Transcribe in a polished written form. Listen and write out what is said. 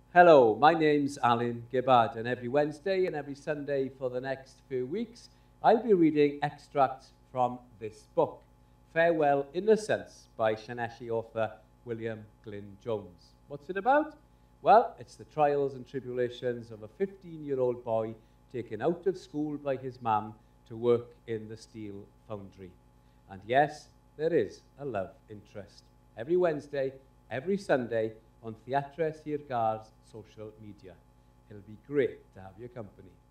Hello, my name's Alun Gibbard, and every Wednesday and every Sunday for the next few weeks, I'll be reading extracts from this book, Farewell Innocence, by Llanelli author William Glynne-Jones. What's it about? Well, it's the trials and tribulations of a 15-year-old boy taken out of school by his mum to work in the steel foundry. And yes, there is a love interest. Every Wednesday, every Sunday, on Theatre Sir Gar's social media. It'll be great to have your company.